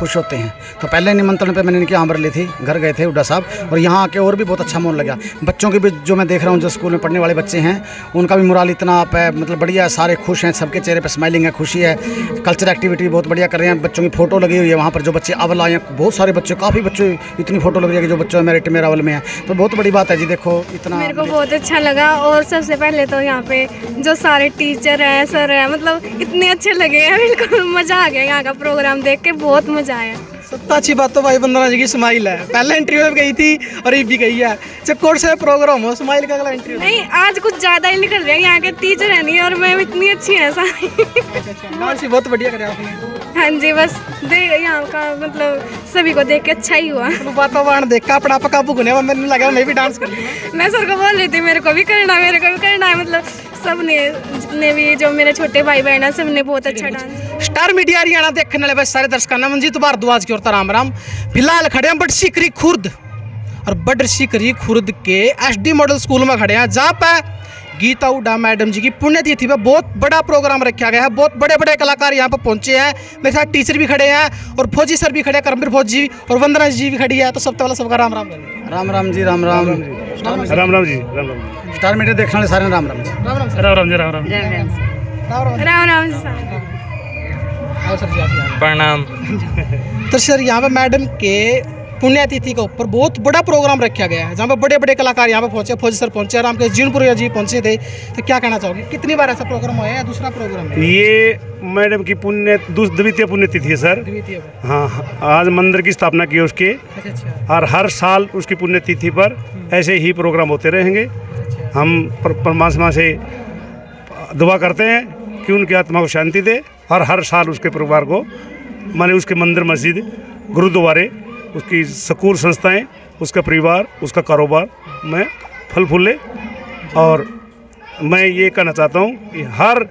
खुश होते हैं। तो पहले निमंत्रण पे मैंने इनकी आमर ली थी, घर गए थे हुड्डा साहब, और यहाँ आके और भी बहुत अच्छा माहौल लगा। बच्चों की भी जो मैं देख रहा हूँ, जो स्कूल में पढ़ने वाले बच्चे हैं, उनका भी मोराल इतना आप है, मतलब बढ़िया है, सारे खुश हैं, सबके चेहरे पर स्माइलिंग है, खुशी है। कल्चर एक्टिविटी बहुत बढ़िया कर रहे हैं, बच्चों की फ़ोटो लगी हुई है वहाँ पर, जो बच्चे अव्वल आए हैं, बहुत सारे बच्चे, काफ़ी बच्चे, इतनी फ़ोटो लग रही है कि जो बच्चों मेरिट में अव्वल में है, तो बहुत बड़ी बात है जी। देखो इतना मेरे को बहुत अच्छा लगा। और सबसे पहले तो यहाँ पे जो सारे टीचर हैं, सर हैं, मतलब इतने अच्छे लगे हैं, बिल्कुल मज़ा आ गया यहाँ का प्रोग्राम देख के, बहुत मज़ा आया। सबसे अच्छी बात तो भाई वंदना जी की स्माइल है। पहले इंटरव्यू में गई थी और ये भी गई है, जब कोर्स है प्रोग्राम हो, स्माइल का अगला इंटरव्यू नहीं, आज कुछ ज़्यादा ही निकल रहे हैं, यहाँ के टीचर है नहीं और मैं इतनी अच्छी है सारी। डांस बहुत बढ़िया करे आपने। हाँ जी, बस देख यहाँ का मतलब सभी को देख के अच्छा ही हुआ। वातावरण देख का अपना काबू होने में मैंने लगा मैं भी डांस कर लूँ। मैं सर को बोल रही थी मेरे को भी करना है, मेरे को भी करना है, मतलब सबने, जितने भी जो मेरे छोटे भाई बहन हैं, सबने बहुत अच्छा डांस। स्टार मीडिया हरियाणा देखने वाले सारे दर्शकों ने मंजीत भारद्वाज की ओर राम राम। फिलहाल खड़े हैं बड़ सीकरी खुर्द, और बड़ सीकरी खुर्द के एसडी मॉडल स्कूल में खड़े हैं, जहाँ पे गीता हुड्डा मैडम जी की पुण्यतिथि पे बहुत बड़ा प्रोग्राम रखा गया है। बहुत बड़े बड़े कलाकार यहाँ पर पहुंचे हैं, मेरे साथ टीचर भी खड़े हैं और फौजी सर भी खड़े हैं, करमवीर फौजी जी और वंदना जी भी खड़ी है। तो सबसे पहले सबका राम राम। राम राम जी, राम राम, राम राम जी, राम राम। स्टार मीडिया देखने वाले सारे राम राम जी, राम राम राम राम जी, राम राम। राम राम जी सर। प्रणाम। तो सर यहाँ पे मैडम के पुण्यतिथि के ऊपर बहुत बड़ा प्रोग्राम रखा गया है, जहाँ पे बड़े बड़े कलाकार यहाँ पे पहुंचे, फौजी सर पहुंचे, रामकेश जीनपुरिया जी पहुंचे थे। तो क्या कहना चाहोगे, कितनी बार ऐसा प्रोग्राम हुआ है या दूसरा प्रोग्राम है? ये मैडम की द्वितीय पुण्यतिथि है सर। हाँ, आज मंदिर की स्थापना की है उसके, और हर साल उसकी पुण्यतिथि पर ऐसे ही प्रोग्राम होते रहेंगे। हम परमात्मा से दुआ करते हैं कि उनकी आत्मा को शांति दे, और हर साल उसके परिवार को, माने उसके मंदिर, मस्जिद, गुरुद्वारे, उसकी स्कूल संस्थाएं, उसका परिवार, उसका कारोबार में फल फूले। और मैं ये कहना चाहता हूँ कि हर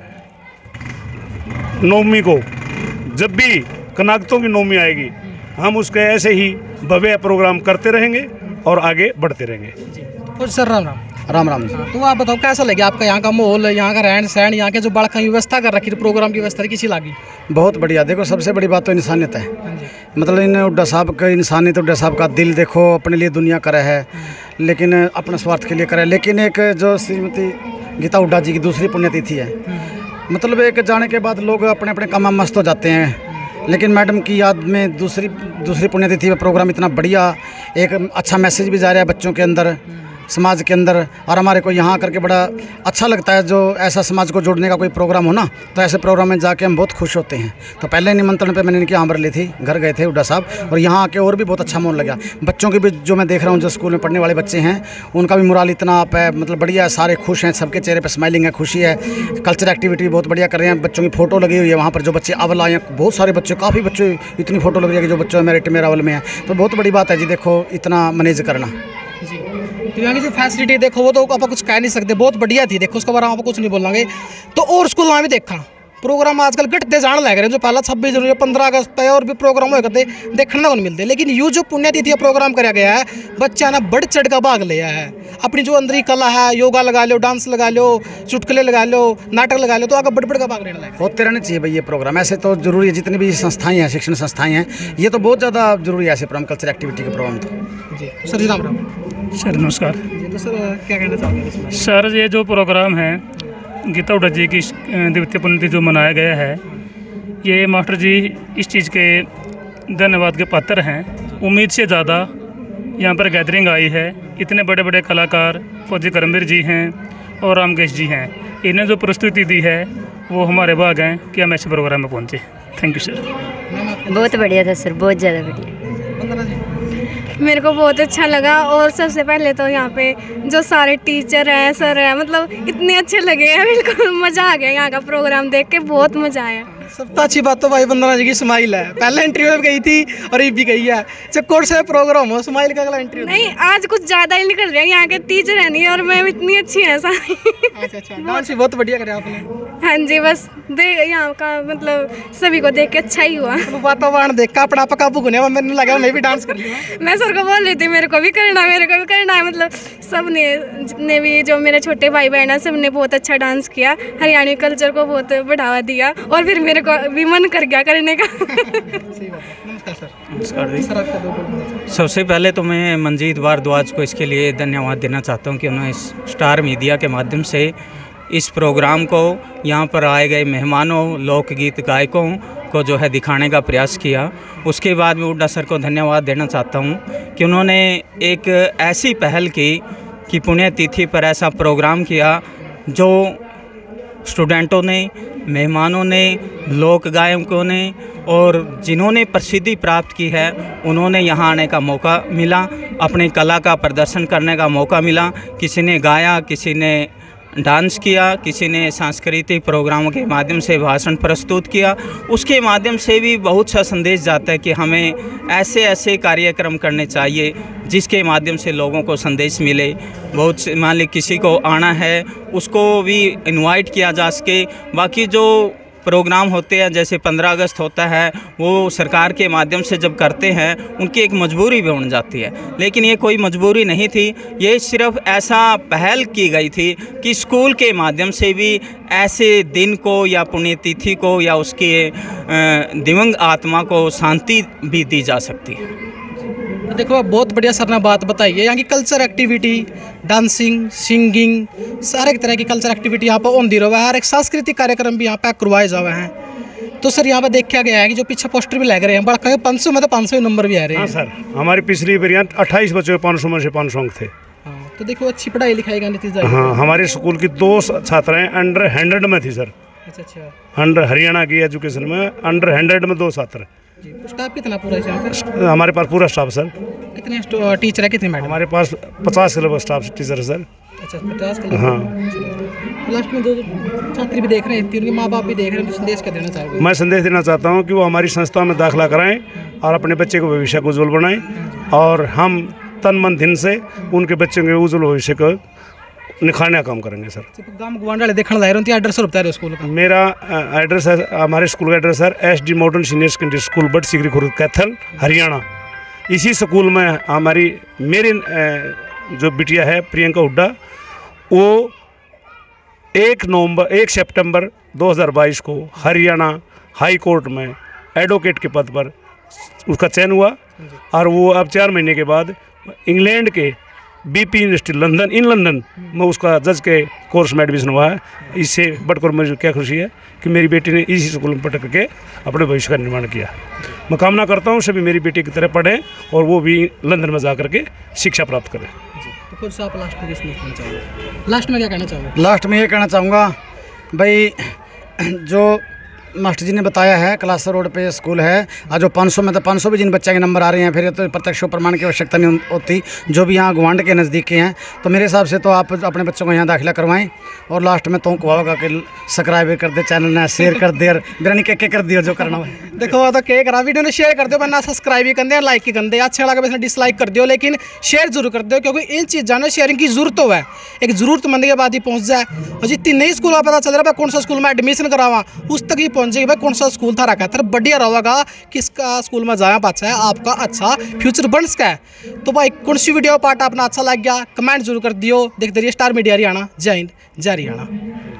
नवमी को, जब भी कनागतों की नवमी आएगी, हम उसके ऐसे ही भव्य प्रोग्राम करते रहेंगे और आगे बढ़ते रहेंगे। फौजी सर राम राम। राम राम जी। तो आप बताओ कैसा लगे आपका यहाँ का माहौल, यहाँ का रहन सहन, यहाँ के जो बालक की व्यवस्था कर रखी थी, प्रोग्राम की व्यवस्था किसी लगी? बहुत बढ़िया। देखो सबसे बड़ी बात तो इंसानियत है, मतलब इन हुड्डा साहब का इंसानियत, हुड्डा साहब का दिल देखो, अपने लिए दुनिया करे है, लेकिन अपने स्वार्थ के लिए करे। लेकिन एक जो श्रीमती गीता हुड्डा जी की दूसरी पुण्यतिथि है, मतलब एक जाने के बाद लोग अपने अपने काम में मस्त हो जाते हैं, लेकिन मैडम की याद में दूसरी पुण्यतिथि में प्रोग्राम इतना बढ़िया, एक अच्छा मैसेज भी जा रहा है बच्चों के अंदर, समाज के अंदर, और हमारे को यहाँ करके बड़ा अच्छा लगता है। जो ऐसा समाज को जोड़ने का कोई प्रोग्राम हो ना, तो ऐसे प्रोग्राम में जाके हम बहुत खुश होते हैं। तो पहले निमंत्रण पे मैंने इनकी आमर ली थी, घर गए थे हुड्डा साहब, और यहाँ आके और भी बहुत अच्छा माहौल लगा। बच्चों की भी जो मैं देख रहा हूँ, जो स्कूल में पढ़ने वाले बच्चे हैं, उनका भी मोराल इतना आप है, मतलब बढ़िया है, सारे खुश हैं, सबके चेहरे पर स्माइलिंग है, खुशी है। कल्चर एक्टिविटी बहुत बढ़िया कर रहे हैं, बच्चों की फ़ोटो लगी हुई है वहाँ पर, जो बच्चे अव्वल आए हैं, बहुत सारे बच्चे, काफ़ी बच्चे, इतनी फ़ोटो लग रही है कि जो बच्चों मेरिट में अव्वल में है, तो बहुत बड़ी बात है जी। देखो इतना मैनेज करना। तो यहाँ की जो फैसिलिटी देखो, वो तो आप कुछ कह नहीं सकते, बहुत बढ़िया थी। देखो उसके बारे में आप कुछ नहीं बोलेंगे। तो और स्कूल में भी देखा प्रोग्राम आजकल घटते जाने लग रहे हैं, जो पहला 26 जनवरी, 15 अगस्त पे और भी प्रोग्राम हुए करते देखने को नहीं मिलते। लेकिन यूँ जो पुण्यतिथि प्रोग्राम कराया गया है, बच्चा ने बढ़ चढ़ का भाग लिया है। अपनी जो अंदरी कला है, योगा लगा लो, डांस लगा लो, चुटकुले लगा लो, नाटक लगा लो, तो आगे बढ़ का भाग लेने लगे। होते रहने चाहिए भाई ये प्रोग्राम, ऐसे तो जरूरी है। जितनी भी संस्थाएं हैं, शिक्षण संस्थाएं हैं, ये तो बहुत ज़्यादा जरूरी है ऐसे प्रोग्राम, कल्चर एक्टिविटी के प्रोग्राम। तो जी सर जी राम राम। सर नमस्कार। तो सर क्या कहना चाहोगे? सर ये जो प्रोग्राम है गीता हुड्डा जी की द्वितीय पुण्यतिथि जो मनाया गया है, ये मास्टर जी इस चीज़ के धन्यवाद के पात्र हैं। उम्मीद से ज़्यादा यहाँ पर गैदरिंग आई है। इतने बड़े बड़े कलाकार फौजी करमवीर जी हैं और रामकेश जी हैं, इन्हें जो प्रस्तुति दी है वो हमारे भाग हैं कि हम ऐसे प्रोग्राम में पहुँचे। Thank you sir. बहुत बढ़िया था सर, बहुत ज़्यादा बढ़िया। मेरे को बहुत अच्छा लगा। और सबसे पहले तो यहाँ पे जो सारे टीचर हैं, सर हैं, मतलब इतने अच्छे लगे हैं, बिल्कुल मज़ा आ गया यहाँ का प्रोग्राम देख के, बहुत मज़ा आया। सबसे अच्छी बात तो भाई वंदना जी की स्माइल है। पहले इंटरव्यू में गई थी और ये भी गई है, जब कोर्स है प्रोग्राम हो, स्माइल का अगला इंटरव्यू। नहीं, आज कुछ ज़्यादा ही निकल रहे हैं, यहाँ के टीचर है नहीं और मैं इतनी अच्छी है सारी। अच्छा, डांस बहुत बढ़िया करे आपने। हाँ जी, बस देख यहाँ का मतलब सभी को देख के अच्छा ही हुआ। वातावरण देख का अपना काबू होने में मैंने लगा मैं भी डांस कर लूँ। मैं सर को बोल रही थी मेरे को भी करना है, मेरे को भी करना है, मतलब सबने, जितने भी जो मेरे छोटे भाई बहन हैं, सबने बहुत अच्छा डांस किया, हरियाणवी कल्चर को बहुत बढ़ावा दिया। और फिर मेरे मेरे को भी मन कर गया करने का। सही बात है। नमस्कार सर। नमस्कार जी। सर आपका 2 बोल। सबसे पहले तो मैं मंजीत भारद्वाज को इसके लिए धन्यवाद देना चाहता हूं कि उन्होंने इस स्टार मीडिया के माध्यम से इस प्रोग्राम को यहाँ पर आए गए मेहमानों, लोकगीत गायकों को जो है दिखाने का प्रयास किया। उसके बाद मैं हुड्डा सर को धन्यवाद देना चाहता हूँ कि उन्होंने एक ऐसी पहल की कि पुण्यतिथि पर ऐसा प्रोग्राम किया जो स्टूडेंटों ने, मेहमानों ने, लोक गायकों ने और जिन्होंने प्रसिद्धि प्राप्त की है उन्होंने यहाँ आने का मौका मिला, अपनी कला का प्रदर्शन करने का मौका मिला। किसी ने गाया, किसी ने डांस किया, किसी ने सांस्कृतिक प्रोग्रामों के माध्यम से भाषण प्रस्तुत किया। उसके माध्यम से भी बहुत सा संदेश जाता है कि हमें ऐसे ऐसे कार्यक्रम करने चाहिए जिसके माध्यम से लोगों को संदेश मिले। बहुत से मान ली किसी को आना है उसको भी इनवाइट किया जा सके। बाकी जो प्रोग्राम होते हैं जैसे 15 अगस्त होता है वो सरकार के माध्यम से जब करते हैं उनकी एक मजबूरी भी बन जाती है, लेकिन ये कोई मजबूरी नहीं थी। ये सिर्फ ऐसा पहल की गई थी कि स्कूल के माध्यम से भी ऐसे दिन को या पुण्यतिथि को या उसके दिवंगत आत्मा को शांति भी दी जा सकती है। तो देखो बहुत बढ़िया सर ने बात बताई है। यहाँ की कल्चर एक्टिविटी, डांसिंग, सिंगिंग, सारे तरह की कल्चर एक्टिविटी यहाँ पर होती रहा है और एक सांस्कृतिक कार्यक्रम भी यहाँ पे करवाए जा रहे हैं। तो सर यहाँ पर देखा गया है कि जो पीछे पोस्टर भी लग रहे हैं बड़ा 500 में तो 500 नंबर भी आ रहे हैं। हाँ सर, हमारी पिछली वेरिएंट 28 बच्चों में 500 में से 500 अंक थे। हाँ, तो देखो अच्छी पढ़ाई लिखाई का नतीजा। हाँ, हमारे स्कूल की 2 छात्र हैं अंडर 100 में थी सर। अच्छा। अंडर हरियाणा की एजुकेशन में अंडर 100 में 2 छात्र। जी, स्टाफ कितना पूरा है यहाँ पे? हमारे पास पूरा स्टाफ सर। कितने टीचर है, कितने मैडम? हमारे पास 50 के लगभग स्टाफ टीचर है सर। अच्छा, 50 के। हाँ, लास्ट में जो छात्र भी देख रहे हैं, उनके माँ बाप भी देख रहे हैं, तो संदेश क्या देना चाहोगे? मैं संदेश देना चाहता हूँ कि वो हमारी संस्था में दाखिला कराएं और अपने बच्चे को भविष्य को उज्जवल बनाएं और हम तन मन धन से उनके बच्चों के उज्जवल भविष्य को निखारने का काम करेंगे सर। गाँव गवांड वाले देखने लाए रहे एड्रेस बता रहे स्कूल का? मेरा एड्रेस है, हमारे स्कूल का एड्रेस है SD modern senior secondary school but Sigri Khurd Kaithal Haryana. इसी स्कूल में मेरी जो बिटिया है प्रियंका हुड्डा, वो 1 सितंबर 2022 को हरियाणा हाई कोर्ट में एडवोकेट के पद पर उसका चयन हुआ और वो अब 4 महीने के बाद इंग्लैंड के BP यूनिवर्सिटी लंदन में उसका जज के कोर्स में एडमिशन हुआ है। इससे बढ़कर मुझे क्या खुशी है कि मेरी बेटी ने इसी स्कूल में पढ़ करके अपने भविष्य का निर्माण किया। मैं कामना करता हूँ सभी मेरी बेटी की तरह पढ़ें और वो भी लंदन में जा करके शिक्षा प्राप्त करें। तो कुछ आप लास्ट में क्या कहना चाहोगे? लास्ट में ये कहना चाहूँगा भाई, जो मास्टर जी ने बताया है क्लास रोड पे स्कूल है और जो 500 में तो 500 भी जिन बच्चे के नंबर आ रहे हैं फिर ये तो प्रत्यक्ष प्रमाण की आवश्यकता नहीं होती। जो भी यहाँ गवांड के नज़दीक के हैं तो मेरे हिसाब से तो आप अपने बच्चों को यहाँ दाखिला करवाएं। और लास्ट में तो होगा कि सब्सक्राइब कर दे चैनल ने, शेयर कर दे, बिरानी के कर दियो जो करना है। देखो वो तो क्या करा, वीडियो ने शेयर कर दो, वरना सब्सक्राइब ही कर दे, लाइक ही कर दे, अच्छा लगा वैसे डिसलाइक कर दियो, लेकिन शेयर जरूर कर दो क्योंकि इन चीज़ों ने शेयरिंग की जरूरत हो है। एक ज़रूरतमंद के बाद ही पहुँच जाए और जितनी नई स्कूल में पता चल रहा है कौन सा स्कूल में एडमिशन करावा उस तक ही पहुँच जाएगी भाई कौन सा स्कूल था रखा था बढ़िया रहेगा, किसका स्कूल में जाया पाचा है, आपका अच्छा फ्यूचर बन सका है। तो भाई कौन सी वीडियो पार्ट अपना अच्छा लग गया कमेंट जरूर कर दियो। देखते रहिए स्टार मीडिया हरियाणा। जय हिंद, जय हरियाणा।